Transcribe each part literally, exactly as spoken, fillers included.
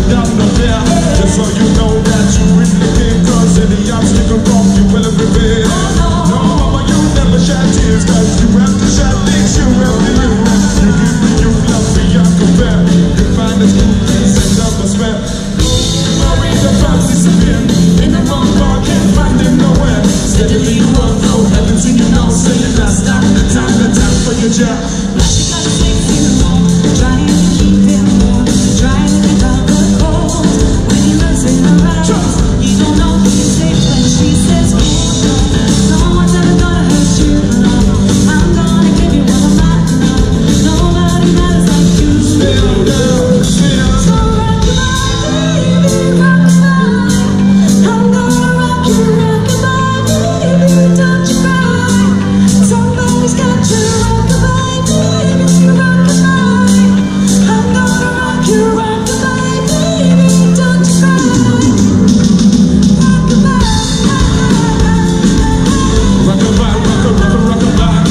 got no fear. Just so you know that you really can, cause any obstacle wrong you will prepare. No, mama, you never shed tears, cause you have to shed things, you have to you. You give me you love beyond compare. You find the good things and never spare. Glory, the clouds disappear. In the wrong bar, can't find them nowhere. Steadily you walk, no heavens in your nose. Say the last time, the time, the time for your job. Now she gotta take you home, trying to keep him warm, trying to get out the cold. When he looks in her eyes, you don't know he's safe when she says, oh, no, no one's ever gonna hurt you, no. I'm gonna give you what I'm not, no. Nobody matters like you. Still, still, still. So rock your body, baby, rock your body. I'm gonna rock you, rock your body, baby, don't you cry. Somebody's got to rock your body, baby, rock your body. I'm gonna rock you, rock your body, baby, don't you cry. Rock your body. Rock-a-bye, rock-a-rock-a, rock-a-bye.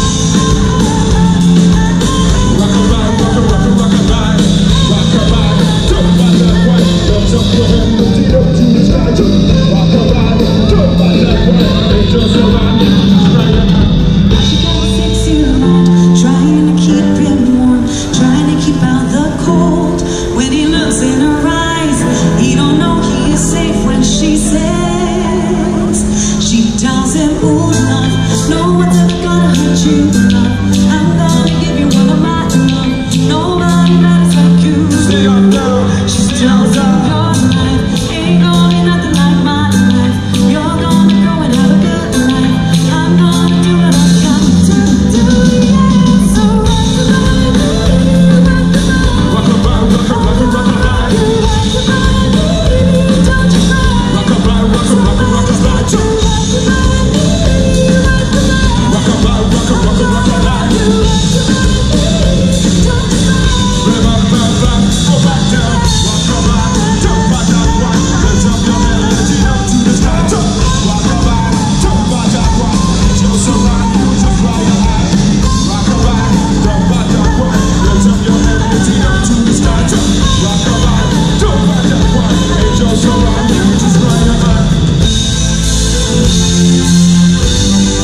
Rock-a-bye, rock-a-rock-a, rock-a-bye. Rock-a-bye, jump by that way. Don't jump your hand, don't get up to the sky. Rock-a-bye, jump by that way. Angels around you, Now she gotta fix you home, trying to keep him warm, trying to keep out the cold. When he looks in her eyes, he don't know he is safe when she says, she tells him, ooh, love, no one's ever gonna hurt you, love. I'm gonna give you what I'm not, love. Nobody matters like you. stay up now. She tells of your life, ain't gonna be nothing like my life. You're gonna go and have a good life. I'm gonna do what I got to do, yeah. So rock the body, rock the body, Rock-a-bye, rock-a-rock-a, rock-a-bye. rock the body, don't you cry. Rock-a-bye, rock-a-rock-a, rock-a-bye. So rock the body, rock the body, Rock-a-bye, rock-a-rock-a, rock-a-bye. rock the body, don't you cry. Blah-blah-blah-blah, go back down. Rock-a-bye, jump by that way. Let's up your head, let it up to the sky. Jump. Rock-a-bye, jump by that way. Angels around you, just fly high. Rock-a-bye, jump by that way. Let's up your head, let it up to the sky. Jump. Rock-a-bye, jump by that way. Angels around you, just fly high.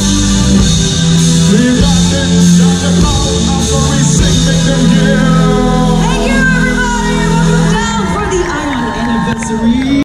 We got it, got the power, I'm sorry, sing, make them hear.